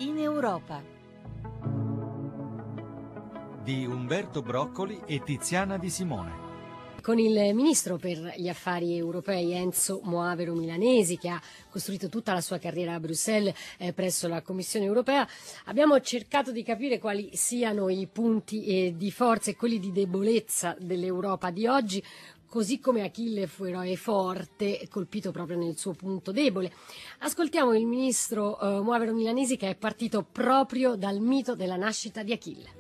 in Europa di Umberto Broccoli e Tiziana Di Simone. Con il ministro per gli affari europei Enzo Moavero Milanesi, che ha costruito tutta la sua carriera a Bruxelles presso la Commissione europea, abbiamo cercato di capire quali siano i punti di forza e quelli di debolezza dell'Europa di oggi, così come Achille fu eroe forte, colpito proprio nel suo punto debole. Ascoltiamo il ministro Moavero Milanesi, che è partito proprio dal mito della nascita di Achille.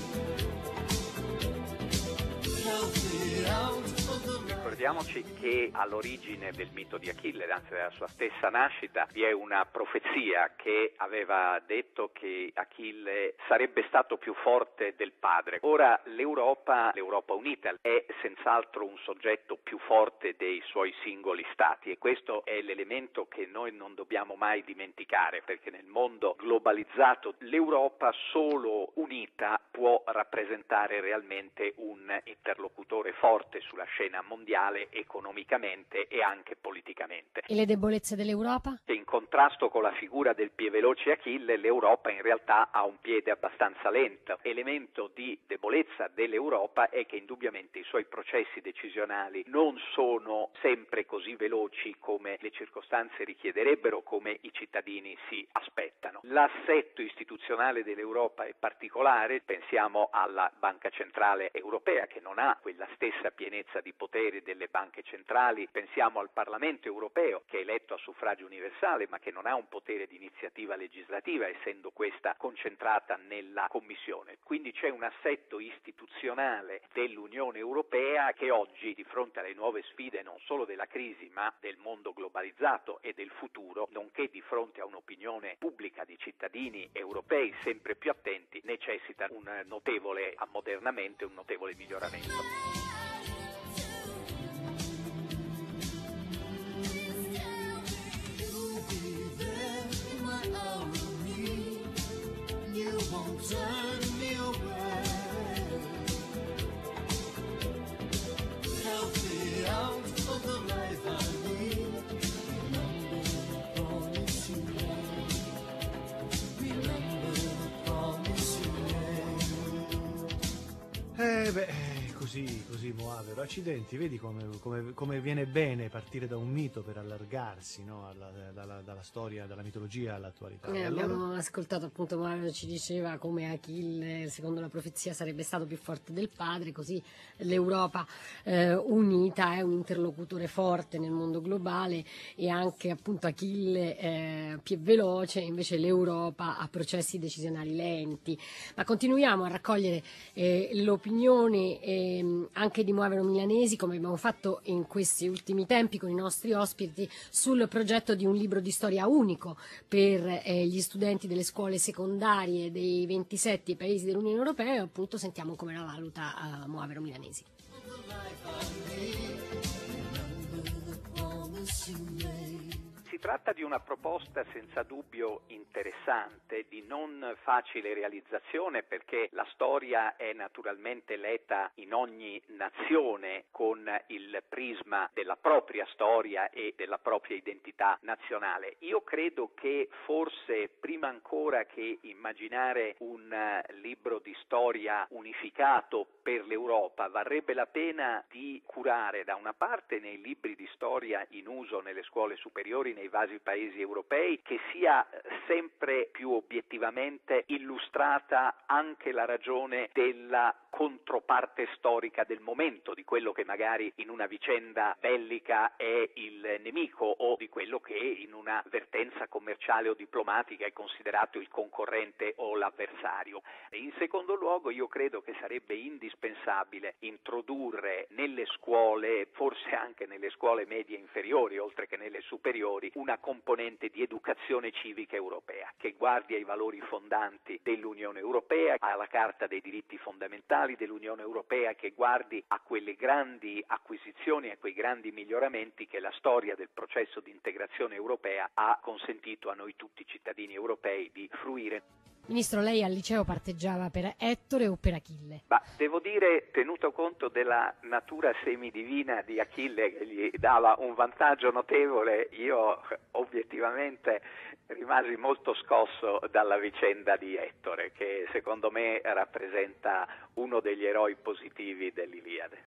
Ricordiamoci che all'origine del mito di Achille, anzi della sua stessa nascita, vi è una profezia che aveva detto che Achille sarebbe stato più forte del padre. Ora l'Europa unita è senz'altro un soggetto più forte dei suoi singoli stati, e questo è l'elemento che noi non dobbiamo mai dimenticare, perché nel mondo globalizzato l'Europa solo unita può rappresentare realmente un interlocutore forte sulla scena mondiale, economicamente e anche politicamente. E le debolezze dell'Europa? In contrasto con la figura del pieveloce Achille, l'Europa in realtà ha un piede abbastanza lento. Elemento di debolezza dell'Europa è che indubbiamente i suoi processi decisionali non sono sempre così veloci come le circostanze richiederebbero, come i cittadini si aspettano. L'assetto istituzionale dell'Europa è particolare, pensiamo alla Banca Centrale Europea, che non ha quella stessa pienezza di poteri delle banche centrali, pensiamo al Parlamento europeo, che è eletto a suffragio universale ma che non ha un potere di iniziativa legislativa, essendo questa concentrata nella Commissione. Quindi c'è un assetto istituzionale dell'Unione Europea che oggi, di fronte alle nuove sfide non solo della crisi ma del mondo globalizzato e del futuro, nonché di fronte a un'opinione pubblica di cittadini europei sempre più attenti, necessita un notevole ammodernamento e un notevole miglioramento. Così Moavero, accidenti, vedi come viene bene partire da un mito per allargarsi, no? dalla storia, dalla mitologia all'attualità. Abbiamo ascoltato appunto Moavero, ci diceva come Achille, secondo la profezia, sarebbe stato più forte del padre, così l'Europa unita è un interlocutore forte nel mondo globale, e anche appunto Achille più veloce, invece l'Europa ha processi decisionali lenti. Ma continuiamo a raccogliere l'opinione anche di Moavero Milanesi, come abbiamo fatto in questi ultimi tempi con i nostri ospiti, sul progetto di un libro di storia unico per gli studenti delle scuole secondarie dei 27 paesi dell'Unione Europea, e appunto sentiamo come la valuta Moavero Milanesi. Si tratta di una proposta senza dubbio interessante, di non facile realizzazione, perché la storia è naturalmente letta in ogni nazione con il prisma della propria storia e della propria identità nazionale. Io credo che forse prima ancora che immaginare un libro di storia unificato per l'Europa, varrebbe la pena di curare da una parte nei libri di storia in uso nelle scuole superiori nei vari paesi europei che sia sempre più obiettivamente illustrata anche la ragione della controparte storica del momento, di quello che magari in una vicenda bellica è il nemico o di quello che in una vertenza commerciale o diplomatica è considerato il concorrente o l'avversario. In secondo luogo, io credo che sarebbe indispensabile introdurre nelle scuole, forse anche nelle scuole medie inferiori oltre che nelle superiori, una componente di educazione civica europea che guardi ai valori fondanti dell'Unione Europea, alla Carta dei diritti fondamentali dell'Unione Europea, che guardi a quelle grandi acquisizioni, a quei grandi miglioramenti che la storia del processo di integrazione europea ha consentito a noi tutti cittadini europei di fruire. Ministro, lei al liceo parteggiava per Ettore o per Achille? Ma devo dire, tenuto conto della natura semidivina di Achille che gli dava un vantaggio notevole, io obiettivamente rimasi molto scosso dalla vicenda di Ettore, che secondo me rappresenta uno degli eroi positivi dell'Iliade.